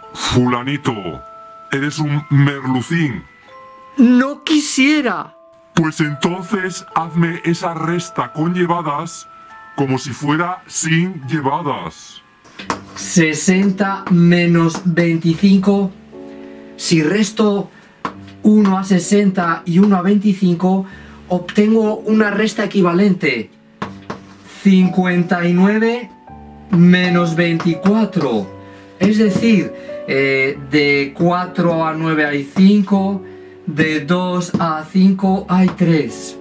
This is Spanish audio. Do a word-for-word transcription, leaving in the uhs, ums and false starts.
Fulanito, eres un merlucín. No quisiera. Pues entonces hazme esa resta con llevadas como si fuera sin llevadas. sesenta menos veinticinco. Si resto uno a sesenta y uno a veinticinco, obtengo una resta equivalente. cincuenta y nueve menos veinticuatro. Es decir, eh, de cuatro a nueve hay cinco, de dos a cinco hay tres.